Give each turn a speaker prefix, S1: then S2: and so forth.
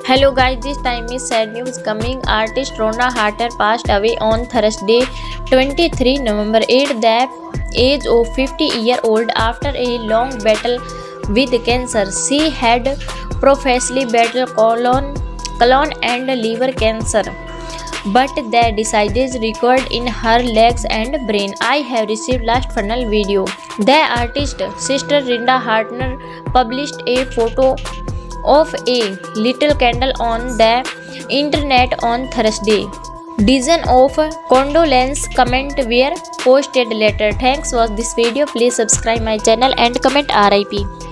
S1: Hello guys, this time is sad news coming. Artist Rhonda Harter passed away on Thursday, 23 November at the age of 50-year-old after a long battle with cancer. She had previously battled colon and liver cancer, but the disease recurred in her legs and brain. I have received last final video. The artist's sister Rhonda Harter published a photo of a little candle on the internet on Thursday. Dozens of condolence comments were posted later. Thanks for this video. Please subscribe my channel and comment RIP.